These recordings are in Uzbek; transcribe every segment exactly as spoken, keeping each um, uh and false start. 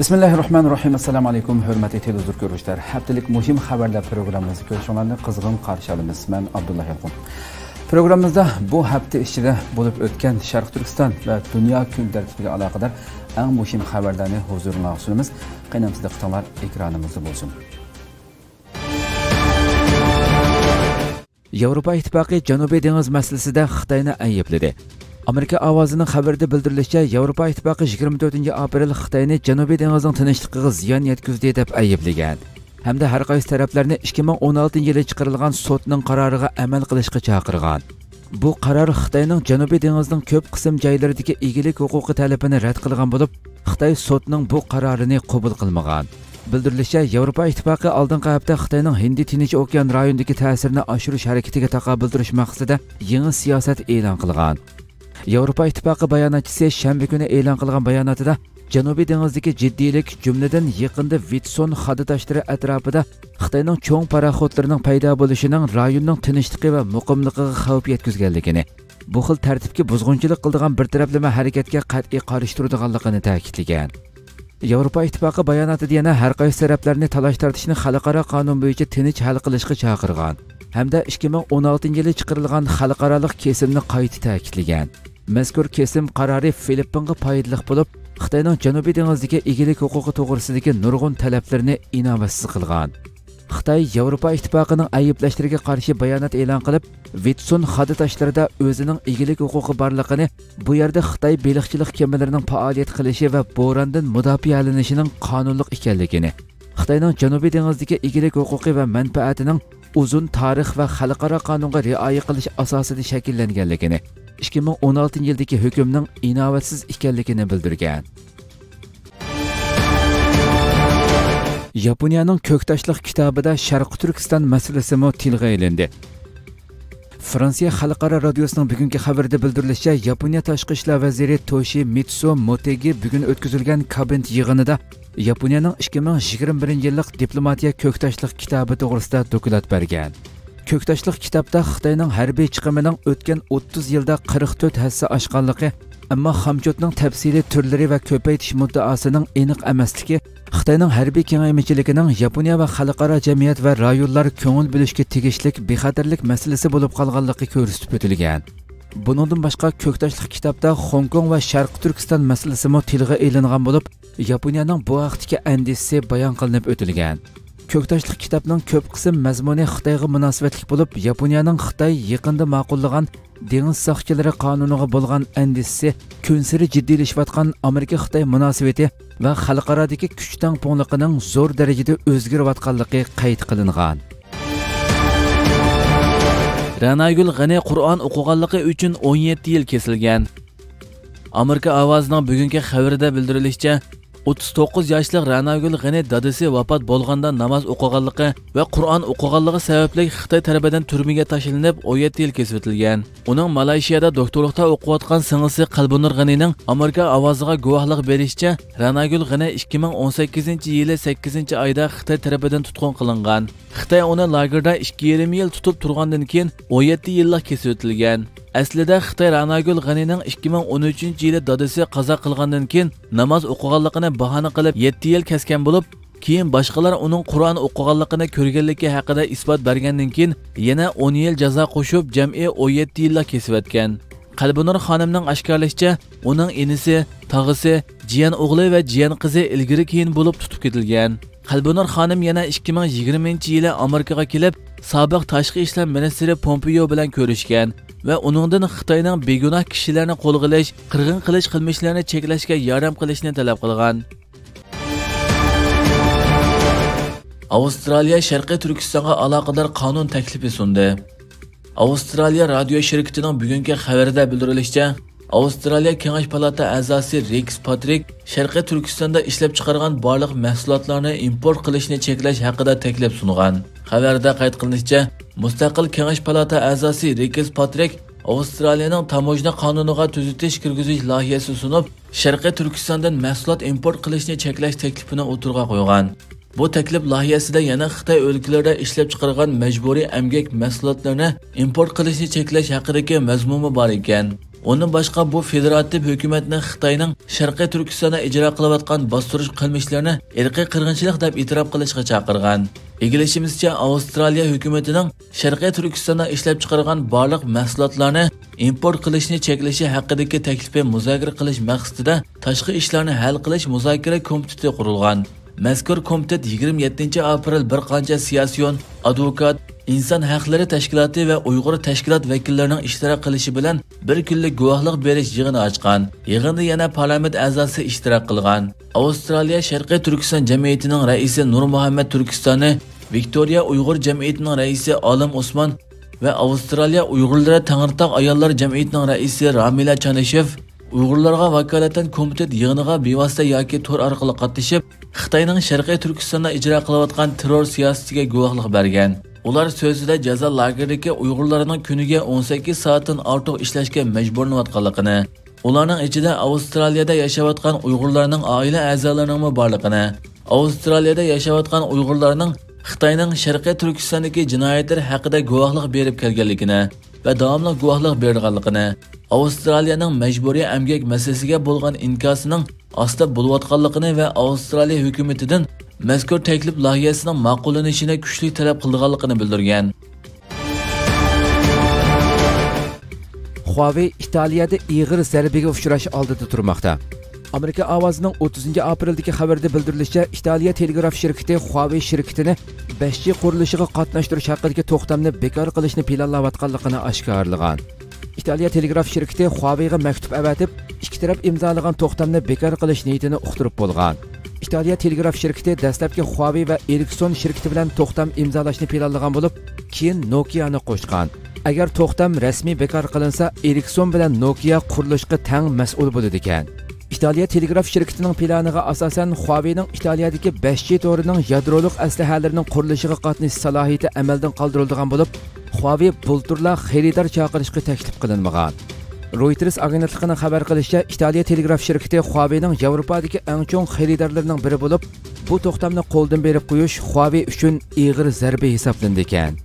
Bismillahirrahmanirrahim. Assalamu alaykum, hurmatli televizor ko'ruvchilar. Haftalik muhim xabarlar programmamizni ko'rishinglarni qizg'in qarshi olamiz. Men Abdullah Yalqin. Programmamizda bu hafta ichida bo'lib o'tgan Sharq Turkiston va dunyo kun tartibiga aloqador eng muhim xabarlarni huzuringizga sunamiz. Qaynamizda qitonglar ekranimizda bo'lsin. Yevropa Ittifoqi Janubiy dengiz masalasida Xitoyni aybladi. Amerika ovozining xabarida bildirilishicha, Yevropa Ittifoqi yigirma to'rtinchi aprel Xitoyni Janubiy dengizining tinchligiga ziyon yetkazdi deb ayblagan. Hamda har qaysi taraflarni ikki ming o'n oltinchi yilda chiqarilgan sudning qaroriga amal qilishga chaqirgan. Bu qaror Xitoyning Janubiy dengizining ko'p qism joylaridagi egilik huquqi talabini rad qilgan bo'lib, Xitoy sudning bu qarorini qabul qilmagan. Bildirilishicha, Yevropa Ittifoqi oldingi hafta Xitoyning Hindi Tinch okean rayonidagi ta'sirini oshirish harakatiga taqobil turish maqsadida yangi siyosat e'lon qilgan. Yevropa Ittifoqi bayonotchisi shanba kuni e'lon qilgan bayonotida Janubiy dengizdagi jiddiylik, jumladan yaqinda Vitson hadi tashlari atrofida Xitoyning cho'ng paraxodlarining paydo bo'lishining rayonning tinchligi va muqimligiga xavf yetkazganligini, bu xil tartibga buzg'unchilik qiladigan bir taraflama harakatga qat'iy qarshi turadiganligini ta'kidlagan. Yevropa Ittifoqi bayonotida yana har qaysi taraflarni talash tortishni xalqaro qonun bo'yicha tinch hal qilishga chaqirgan hamda ikki ming o'n oltinchi yilda chiqarilgan xalqaro kesimni qayta ta'kidlagan. Mazkur kesim qarori Filippinga foydali bo'lib, Xitoyning Janubiy dengizdagi egilik huquqi to'g'risidagi nurg'un talablarni inovatsiz qilgan. Xitoy Yevropa Ittifoqining ayblashlariga qarshi bayonot e'lon qilib, Vitson hadi tashlarida o'zining egilik huquqi borligini, bu yerda Xitoy baliqchilik kemalarining faoliyat qilishi va bo'rondan mudofialanishining qonunliq ekanligini, Xitoyning Janubiy dengizdagi egilik huquqi va manfaatining uzun tarix va xalqaro qonunga rioya qilish asosida shakllanganligini, ikki ming o'n oltinchi yildagi hukmning inovatsiz ekanligini bildirgan. Yaponiyaning Ko'ktoshliq kitobida Sharq Turkiston masalasi mo tilga ilindi. Fransiya xalqaro radiosining bugungi xabarida bildirilishicha, Yaponiya tashqi ishlar vaziri Toshimitsu Motegi bugun o'tkazilgan kabinет yig'inida Yaponiyaning ikki ming yigirma birinchi yillik diplomatiya Ko'ktoshliq kitobi to'g'risida doklad bergan. Ko'ktoshliq kitobda Xitoyning harbiy chiqimining o'tgan o'ttiz yilda qirq to'rt hassa oshganligi, ammo xamchotning tafsiliy turlari va ko'paytish muddaosining aniq emasligi, Xitoyning harbiy kengaymichiligining Yaponiya va xalqaro jamiyat va rayonlar ko'ngil bo'lishga tegishlik bexatarlik masalasi bo'lib qolganligi ko'rsatib o'tilgan. Buningdan boshqa Ko'ktoshliq kitobda Hong Kong va Sharq Turkiston masalasi mo tilga ilingan bo'lib, Yaponiyaning bu vaqtdagi andishasi bayon qilinib o'tilgan. Ko'ktoshliq kitobning ko'p qism mazmuni Xitoyga munosabatli bo'lib, Yaponiyaning Xitoy yaqinda ma'qullagan dengiz soqchilari qonuniga bo'lgan andishasi, kunsiri jiddiylashayotgan Amerika-Xitoy munosabati va xalqarodagi kuch tangpungligining zo'r darajada o'zgarayotganligi qayd qilingan. Ranagul G'ani Qur'on o'qiganligi uchun o'n yetti yil kesilgan. Amerika ovozining bugungi xabarida bildirilishicha, o'ttiz to'qqiz yoshli Ranagul G'ani dadasi vafot bo'lganda namoz o'qiganligi va Qur'on o'qiganligi sababli Xitoy tarafidan turmaga tashlanib o'n yetti yil kesib o'tilgan. Uning Malayziyada doktorlikda o'qiyotgan singlisi Qalbinur G'anining Amerika ovoziga guvohlik berishicha, Ranagul G'ani ikki ming o'n sakkizinchi yili sakkizinchi oyda Xitoy tarafidan tutqun qilingan. Xitoy uni lagerda ikki yarim yil tutib turgandan keyin o'n yetti yillik kesib o'tilgan. Aslida Xitoy Ranagul G'anining ikki ming o'n uchinchi yili dadasi qazo qilgandan keyin namoz o'qiganligini bahona qilib yetti yil kesgan bo'lib, keyin boshqalar uning Qur'on o'qiganligini ko'rganligi haqida isbot bergandan keyin yana o'n yil jazo qo'shib jam'i o'n yetti yillik kesib o'tgan. Qalbinur xonimning oshkorlashicha, uning inisi, tog'isi, jiyan o'g'li va jiyan qizi ilgari keyin bo'lib tutib ketilgan. Qalbinur xonim yana ikki ming yigirmanchi yili Amerikaga kelib, sobiq tashqi ishlar ministri Pompeo bilan ko'rishgan va uningdan Xitoyning begunoh kishilarni qo'lga olish, qirg'in qilish qilmishlarini cheklashga yordam qilishni talab qilgan. Avstraliya Sharqiy Turkistonga aloqador qonun taklifi sundi. Avstraliya radio shirkatining bugungi xabarida bildirilishicha, Avstraliya Kengash palata a'zosi Rex Patrick Sharqiy Turkistonda ishlab chiqargan barliq mahsulotlarni import qilishni cheklash haqida taklif sungan. Xabarda qayd qilinishicha, mustaqil Kengash palata a'zosi Rex Patrick Avstraliyaning tamojna qonuniga tuzatish kirgizish loyihasi sunib, Sharqiy Turkistondan mahsulot import qilishni cheklash taklifini o'tirg'a qo'ygan. Bu taklif loyihasida yana Xitoy o'lkalarida ishlab chiqargan majburiy emgak mahsulotlarini import qilishni cheklash haqidagi mazmuni bor ekan. Onun başqa bu federativ hökumətni Xitayning Sharqiy Turkistonda ijro qilayotgan bostirish qilmishlarini irqiy qirg'inchilik deb e'tirof qilishga chaqirgan. Egilishimizcha Avstraliya hukumatining Sharqiy Turkistonda ishlab chiqargan barliq mahsulotlarni import qilishni cheklashi haqidagi taklifi muzokara qilish maqsadida tashqi ishlarni hal qilish muzokara komiteti qurilgan. Mazkur komitet yigirma yettinchi aprel bir qancha siyosiyon, advokat, inson haqlari tashkiloti va Uyg'ur tashkilot vakillarining ishtirok qilishi bilan bir kunlik guvohlik berish yig'ini ochgan. Yig'inda yana parlament a'zosi ishtirok qilgan. Avstraliya Sharqiy Turkiston jamiyatining raisi Nur Muhammad Turkistoni, Victoria Uyg'ur jamiyatining raisi Olim Osmon va Avstraliya Uyg'urlar Tangirtoq ayollar jamiyatining raisi Ramila Chanishev Uyg'urlarga vakolatan komitet yig'iniga bevosita yoki to'r orqali qatnashib, Xitoyning Sharqiy Turkistonda ijro qilayotgan terror siyosatiga guvohlik bergan. Ular so'zida jazo lageridagi Uyg'urlarning kuniga o'n sakkiz soatdan ortiq ishlashga majburlanayotganligini, ularning ichida Avstraliyada yashayotgan Uyg'urlarning oila a'zolarining borligini, Avstraliyada yashayotgan Uyg'urlarning Xitoyning Sharqiy Turkistondagi jinoyatlar haqida guvohlik berib kelganligini va davomli guvohlik berganligini, Avstraliyaning majburiy emgak masalasiga bo'lgan inkosining asta bo'layotganligini va Avstraliya hukumatidan mazkur taklif loyihasining ma'qullanishini kuchli talab qilganligini bildirgan. Huawei Italiyada ig'ir zarbaga uchrash oldida turmoqda. Amerika ovozining o'ttizinchi apreldagi xabarda bildirilishicha, Italiya telegraf shirkati Huawei shirkatini besh G qurilishiga qatnashtirish haqidagi to'xtamni bekor qilishni planlayotganligini oshkorlagan. Italiya telegraf shirkati Huawei'ga maktub avatib, ikki taraf imzolagan to'xtamni bekor qilish niyatini uqtirib bo'lgan. Italiya telegraf shirkati dastlabki Huawei va Ericsson shirkati bilan to'xtam imzolashni planlagan bo'lib, keyin Nokia'ni qo'shgan. Agar to'xtam rasmiy bekor qilinsa, Ericsson bilan Nokia qurilishga tang mas'ul bo'ladi ekan. Italiya telegraf shirkatining planiga asosan Huawei'ning Italiyadagi besh G to'rining yadrolik aslahalarining qurilishiga qatnashish salohiyati amaldan qoldirilgan bo'lib, Huawei bulturlar xaridor chaqirishga taklif qilinmagan. Reuters agentligining xabar qilishicha, Italiya telegraf shirkati Huawei'ning Yevropadagi eng chong xaridorlarining biri bo'lib, bu to'xtamni qo'ldan berib qo'yish Huawei uchun ig'ir zarba hisoblandi ekan.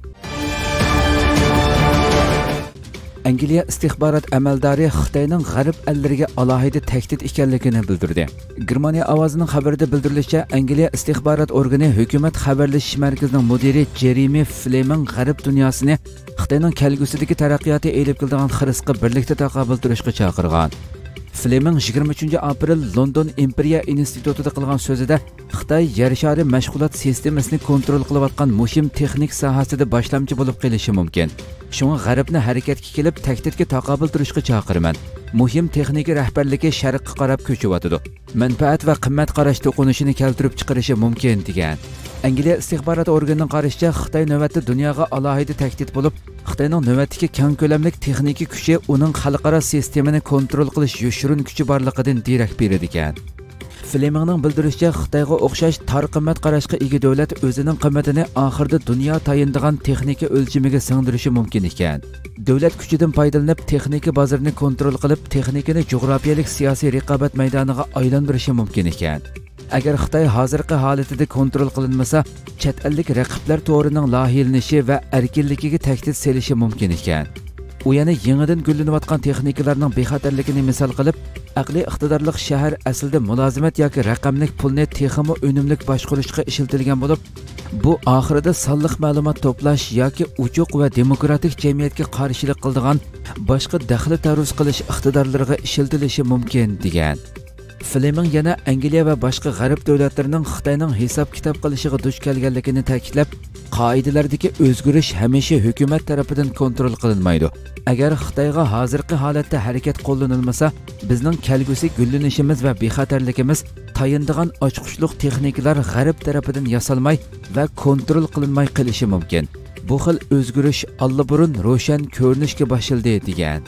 Angliya istixborot amaldori Xitoyning g'arb ellariga alohida tahdid ekanligini bildirdi. Germaniya ovozining xabarida bildirilishicha, Angliya istixborot organi hukumat xabarlashish markazining mudiri Jeremy Fleming g'arb dunyosini Xitoyning kelgusidagi taraqqiyoti elib keladigan xirisga birlikda taqobil turishga chaqirgan. Fleming yigirma uchinchi aprel London Imperiya institutida qilgan so'zida Xitoy yer shari mashg'ulot sistemasini kontrol qilayotgan muhim texnik sohasida boshlamchi bo'lib qolishi mumkin. Shunga g'arbni harakatga kelib tahdidga taqobil turishga chaqiraman. Muhim texnika rahbarligi sharqqa qarab ko'chyotidi. Manfaat va qimmat qarash to'qinishini keltirib chiqarishi mumkin degan. Angliya istixborot organining qarashicha, Xitoy navbatda dunyoga alohida tahdid bo'lib, Xitoyning navbatdagi keng ko'lamli texnika kuchi uning xalqaro sistemani kontrol qilish yoshirin kuchi borligidan derak beradi ekan. Flemingning bildirishicha, Xitoyga o'xshash tor qimmat qarashga ega davlat o'zining qimmatini oxirida dunyo tayindigan texnika o'lchamiga singdirishi mumkin ekan. Davlat kuchidan foydalanib, texnika bozorini kontrol qilib, texnikani jug'rofiyalik siyosiy raqobat maydoniga aylantirishi mumkin ekan. Agar Xitoy hozirgi holatida kontrol qilinmasa, chet ellik raqiblar to'rining lohiyalanishi va erkinligiga tahdid selishi mumkin ekan. U yana yangidan gullanayotgan texnikalarning bexatarligini misol qilib, aqliy iqtidorli shahar aslida mulozimat yoki raqamlik pulni texmo unumlik boshqarishga ishlatilgan bo'lib, bu oxirida sonliq ma'lumot to'plash yoki uchuq va demokratik jamiyatga qarshilik qiladigan boshqa daxli taruz qilish iqtidorlariga ishlatilishi mumkin degan. Fleming yana Angliya va boshqa g'arb davlatlarining Xitoyning hisob kitob qilishiga duch kelganligini ta'kidlab, qoidalardagi o'zgarish hamisha hukumat tomonidan kontrol qilinmaydi. Agar Xitoyga hozirgi holatda harakat qo'llanilmasa, bizning kelgusi gullanishimiz va bexatarligimiz tayindigan ochquchliq texnikalar g'arb tomonidan yasalmay va kontrol qilinmay qilishi mumkin. Bu xil o'zgarish allaburun ro'shan ko'rinishga boshildi degan.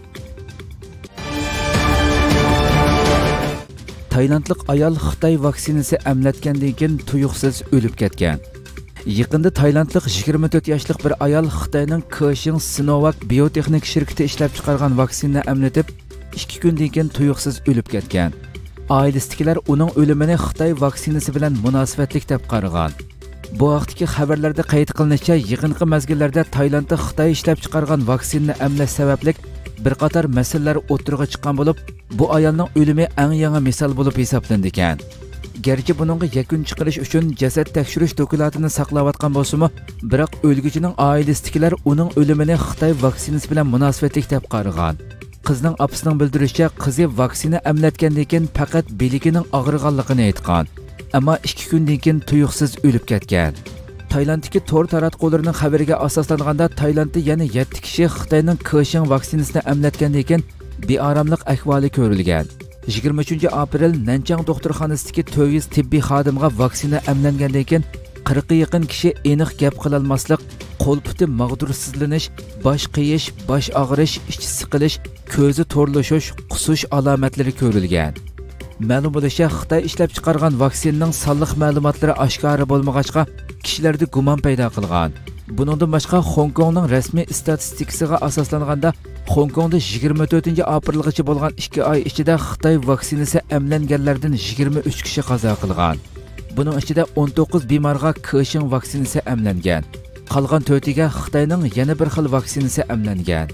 Taylandlik ayol Xitoy vaksinasi emlatgandan keyin tuyuqsiz o'lib ketgan. Yaqinda Taylandlik yigirma to'rt yoshli bir ayol Xitoyning Keishing Sinovac biotexnik shirkati ishlab chiqargan vaksinani emlatib, ikki kundan keyin tuyuqsiz o'lib ketgan. Oilasidagilar uning o'limini Xitoy vaksinasi bilan munosabatlik deb qaragan. Bu vaqtdagi xabarlarda qayd qilinishicha, yaqinqi mazgillarda Taylandda Xitoy ishlab chiqargan vaksinani emlash sababli bir qator masalalar o'tirg'a chiqqan bo'lib, bu ayolning o'limi eng yangi misol bo'lib hisoblandi ekan. Gerçi bununla yakun chiqarish uchun jasad tekshirish dokumentini saqlayotgan bo'lsa-mu, biroq o'lguchining oilasidagilar uning o'limini Xitoy vaksinasi bilan munosabatli deb qaragan. Qizning opasining bildirishicha, qizi vaksina emlatgandan keyin faqat beligining og'riganligini aytgan. Ammo ikki kundan keyin tuyuqsiz o'lib ketgan. Taylanddagi to'r taratqularning xabariga asoslanganda Taylandda yana yetti kishi Xitoyning Keishing vaksinasini emlatgandan keyin beoromlik ahvoli ko'rilgan. yigirma uchinchi aprel Nanchang doktorxonasidagi to'rt yuz tibbiy xodimga vaksina emlangandan keyin qirqqa yaqin kishi aniq gap qilolmaslik, qo'l puti mag'dursizlanish, bosh qiyish, bosh og'rish, ichi siqilish, ko'zi to'rlashish, qusish alomatlari ko'rilgan. Ma'lum bo'lishicha, Xitoy ishlab chiqargan vaksinaning sonliq ma'lumotlari oshkora bo'lmag'achqa kishilarda gumon paydo qilgan. Buningdan boshqa Hong Kongning rasmiy statistikasiga asoslanganda Hong Kongda yigirma to'rtinchi aprelgacha bo'lgan ikki oy ichida Xitoy vaksinasi emlanganlardan yigirma uch kishi qazo qilgan. Buning ichida o'n to'qqiz bemorga Keishing vaksinasi emlangan. Qolgan to'rtiga Xitoyning yana bir xil vaksinasi emlangan.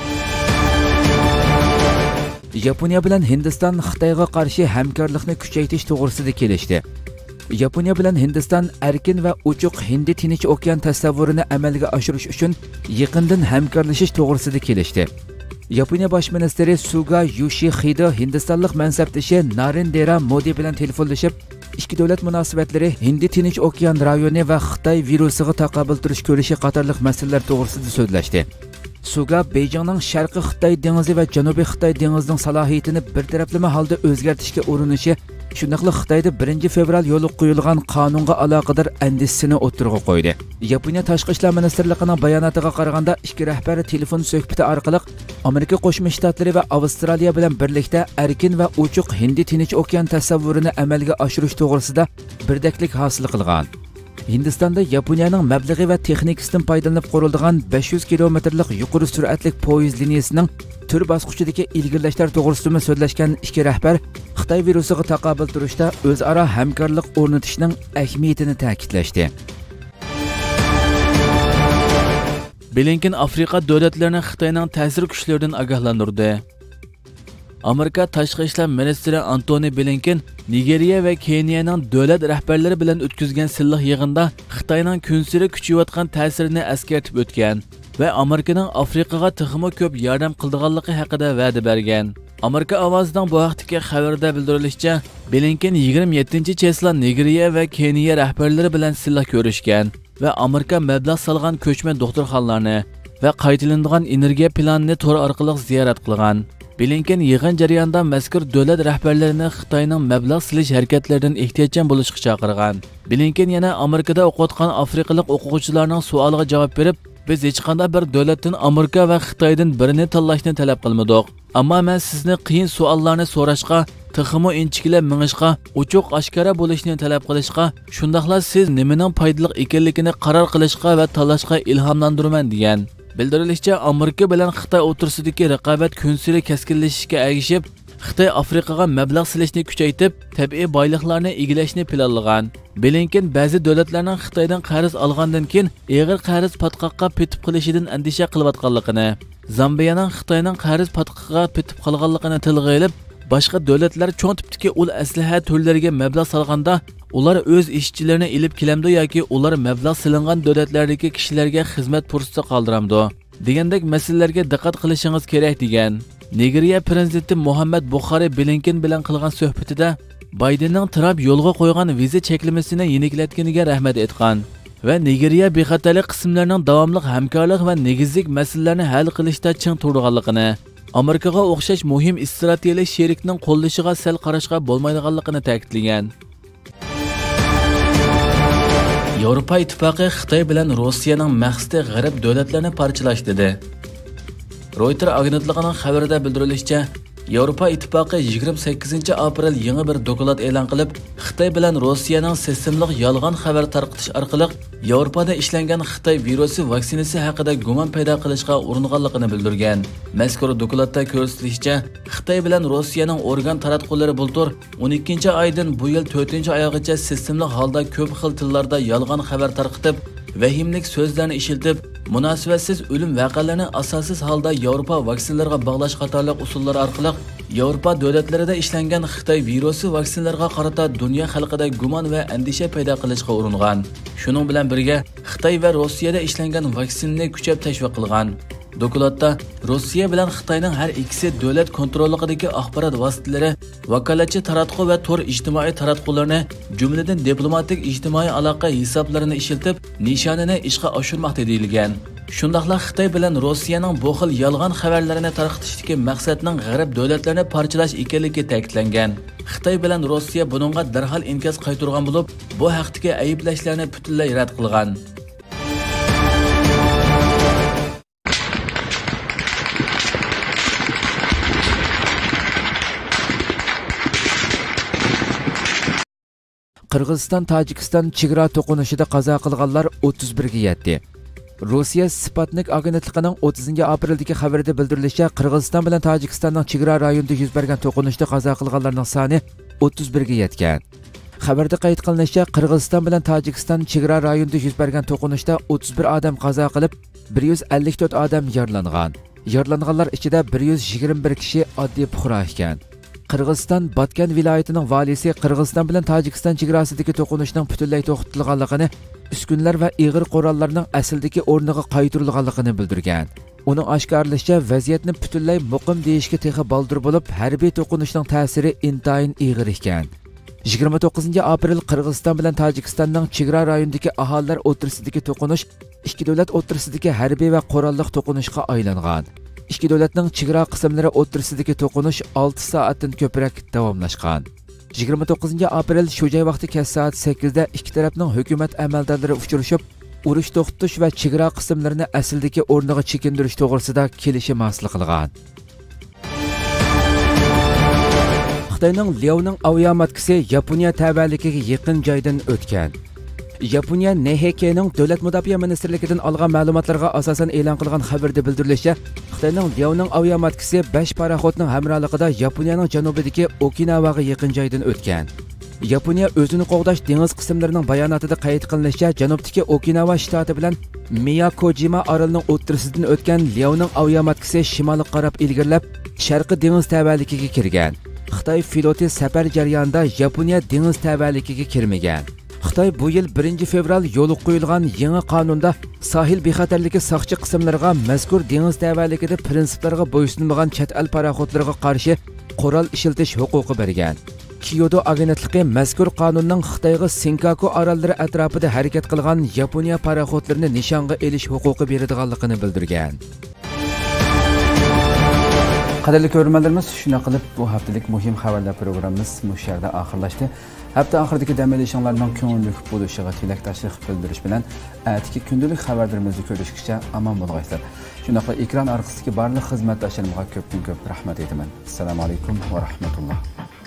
Yaponiya bilan Hindiston Xitoyga qarshi hamkorlikni kuchaytirish to'g'risida kelishdi. Yaponiya bilan Hindiston erkin va ochiq Hindi Tinch okean tasavvurini amalga oshirish uchun yaqindan hamkorlashish to'g'risida kelishdi. Yaponiya bosh ministri Suga Yoshihide Hindistonlik mansabdoshi Narendra Modi bilan telefonlashib, ikki davlat munosabatlari, Hindi Tinch okean rayoni va Xitoy virusiga taqobil turish ko'rishi qatorliq masalalar to'g'risida so'zlashdi. Suga Beijingning Sharqiy Xitoy dengizi va Janubiy Xitoy dengizining salohiyatini bir taraflama holda o'zgartirishga urinishi, shundaqla Xitoyda birinchi fevral yo'li qo'yilgan qonunga aloqador andisini o'tirg'a qo'ydi. Yaponiya Tashqi ishlar ministrligining bayonotiga qaraganda, ikki rahbar telefon suhbati orqali Amerika Qo'shma Shtatlari va Avstraliya bilan birlikda erkin va ochiq Hindi Tinch okean tasavvurini amalga oshirish to'g'risida birdaklik hosil qilgan. Hindistonda Yaponiyaning mablag'i va texnikasidan foydalanib qurilgan besh yuz kilometrlik yuqori sur'atli poyezd liniyasining tur bosqichidagi ilgirlashlar to'g'risida so'zlashgan ikki rahbar Xitoy virusiga taqobil turishda o'zaro hamkorlik o'rnatishning ahamiyatini ta'kidlashdi. Blinken Afrika davlatlarini Xitoyning ta'sir kuchlaridan ogohlantirdi. Amerika Tashqi ishlar ministri Antony Blinken Nigeriya va Keniyaning davlat rahbarlari bilan o'tkazgan silliq yig'inda Xitoyning kunsiri kuchayotgan ta'sirini eskartib o'tgan va Amerikaning Afrikaga texmo ko'p yordam qildiganligi haqida va'da bergan. Amerika ovozining bu vaqtdagi xabarda bildirilishicha, Blinken yigirma yettinchi chesla Nigeriya va Keniya rahbarlari bilan silliq ko'rishgan va Amerika mablag' solgan ko'chma doktorxonalarni va qaytalanadigan energiya planini to'r orqali ziyorat qilgan. Blinken yig'in jarayonida mazkur davlat rahbarlarini Xitoyning mablag' silish harakatlaridan ehtiyotchan bo'lishga chaqirgan. Blinken yana Amerikada o'qiyotgan afrikalik o'quvchilarning savoliga javob berib, biz hech qanday bir davlatdan Amerika va Xitoydan birini tanlashni talab qilmadik. Ammo men sizni qiyin savollarni so'rashga, texmo inchikilab mingishga, ochiq oshkora bo'lishni talab qilishga, shundaqla siz nimaning foydali ekanligini qaror qilishga va tanlashga ilhomlantirman degan. Bildirilishicha, Amerika bilan Xitoy o'rtasidagi raqobat kunsiri keskinlashishga ergishib, Xitoy Afrikaga mablag' silishni kuchaytirib, tabiiy boyliqlarni egallashni planlagan. Blinken ba'zi davlatlarning Xitoydan qarz olgandan keyin og'ir qarz patqoqqa petib qilishidan andisha qilayotganligini, Zambiyaning Xitoyning qarz patqoqqa petib qolganligini tilga olib, boshqa davlatlar cho'ng tipdagi ul aslaha turlariga mablag' solganda, ular o'z ishchilarini ilib kelamdi yoki ular mablag' silingan davlatlardagi kishilarga xizmat fursati qoldiramdi degandek masalalarga diqqat qilishingiz kerak degan. Nigeriya prezidenti Muhammad Buhari Blinken bilan qilgan suhbatida Baydenning Trump yo'lga qo'ygan viza cheklamasini yeniklatganiga rahmat aytgan va Nigeriya bexatarlik qismlarining davomli hamkorlik va negizlik masalalarni hal qilishda ching turganligini, Amerikaga o'xshash muhim strategik sherikning qo'llashiga sal qarashga bo'lmaydiganligini ta'kidlagan. Yevropa ittifoqi Xitoy bilan Rossiyaning maqsadi g'arb davlatlarini parchalash dedi. Reuters agentligining xabarida bildirilishicha, Yevropa ittifoqi yigirma sakkizinchi aprel yangi bir dokument e'lon qilib, Xitoy bilan Rossiyaning sistemlik yolg'on xabar tarqatish orqali Yevropada ishlangan Xitoy virusi vaksinasi haqida gumon paydo qilishga uringanligini bildirgan. Mazkur dokumentda ko'rsatilishicha, Xitoy bilan Rossiyaning organ taratqullari bultur o'n ikkinchi oydan bu yil to'rtinchi oygacha sistemlik holda ko'p xil tillarda yolg'on xabar tarqatib, vahimlik so'zlarni ishiltib, munosabatsiz o'lim voqealarini asossiz holda Yevropa vaksinalarga bog'lash qatorliq usullar orqali Yevropa davlatlarida ishlangan Xitoy virusi vaksinalarga qarata dunyo xalqida gumon va andisha paydo qilishga uringan. Shuning bilan birga Xitoy va Rossiyada ishlangan vaksinani kuchab tashviq qilgan. Dokladda Rossiya bilan Xitoyning har ikkisi davlat kontrolligidagi axborot vositalari, vakolatchi taratquv va tor ijtimoiy taratqularni, jumladan diplomatik ijtimoiy aloqa hisoblarini ishiltib, nishonini ishga oshirmoqda deyilgan. Shundaqla Xitoy bilan Rossiyaning bu xil yolg'on xabarlarini tarqatishdagi maqsadning g'arb davlatlarini parchalash ekanligi ta'kidlangan. Xitoy bilan Rossiya buningga darhol inkos qaytargan bo'lib, bu haqdagi ayblashlarni butunlay rad qilgan. Qirg'iziston Tojikiston chegara to'qinishida qazo qilganlar o'ttiz birga yetdi. Rossiya Sputnik agentligining o'ttizinchi aprildagi xabarida bildirilishicha, Qirg'iziston bilan Tojikistonning chegara rayonida yuz bergan to'qinishda qazo qilganlarning soni o'ttiz birga yetgan. Xabarda qayd qilinishicha, Qirg'iziston bilan Tojikiston chegara rayonida yuz bergan to'qinishda o'ttiz bir odam qazo qilib, bir yuz ellik to'rt odam yaralangan. Yaralanganlar ichida bir yuz yigirma bir kishi oddiy fuqaro ekan. Qirg'iziston Botgan viloyatining valisi Qirg'iziston bilan Tojikiston chegarasidagi to'qinishning butunlay to'xtatilganligini, uskunlar va ig'ir qurollarning asldagi o'rniga qaytarilganligini bildirgan. Uning oshkorlashicha, vaziyatni butunlay muqim deyishga texi baldir bo'lib, harbiy to'qinishning ta'siri intayin ig'ir ekan. yigirma to'qqizinchi aprel Qirg'iziston bilan Tojikistonning chegara rayonidagi aholilar o'rtasidagi to'qinish ikki davlat o'rtasidagi harbiy va qurolliq to'qinishga aylangan. Ikki davlatning chegara qismlari o'rtasidagi to'qinish olti soatdan ko'proq davomlashgan. yigirma to'qqizinchi aprel shu joy vaqti kech soat sakkizda ikki tarafning hukumat amaldorlari uchrashib, urush to'xtatish va chegara qismlarini asldagi o'rniga chekindirish to'g'risida kelishim hosil qilgan. Xitoyning Liaoning aviamatkasi Yaponiya tabaligiga yaqin joydan o'tgan. Yaponiya N H K'ning davlat mudofaa ministrligidan olgan ma'lumotlarga asosan e'lon qilgan xabarda bildirilishicha, Xitoyning Liaoning aviamatkasi besh paraxodning hamrohligida Yaponiyaning janubidagi Okinavaga yaqin joydan o'tgan. Yaponiya o'zini qo'g'dash dengiz qismlarining bayonotida qayd qilinishicha, janubdagi Okinava shtati bilan Miyakojima orolining o'rtasidan o'tgan Liaoning aviamatkasi shimolga qarab ilgirlab, sharqiy dengiz tabaligiga kirgan. Xitoy floti safar jarayonida Yaponiya dengiz tabaligiga kirmagan. Xitoy bu yil birinchi fevral yo'l qo'yilgan yangi qonunda sahil bexatarligi soqchi qismlariga mazkur dengiz tavaligida prinsiplarga bo'ysunmagan chet el paraxodlariga qarshi qurol ishiltish huquqi bergan. Kyoto agentligi mazkur qonunning Xitoyga Senkaku orollari atrofida harakat qilgan Yaponiya paraxodlarini nishonga elish huquqi beradiganligini bildirgan. Qadrli ko'ruvchilarimiz, shuna qilib bu haftalik muhim xabarlar programmamiz mush yerda oxirlashdi. Hafta oxiridagi dam olishinglarning ko'ngilli bo'lishiga tilakdoshlik bildirish bilan atiki kundalik xabarlarimizni ko'rishgacha omon bo'linglar. Shunaqla ekran orqasidagi barcha xizmatdoshlarimga ko'pdan ko'p rahmat aytaman. Assalomu alaykum va rahmatulloh.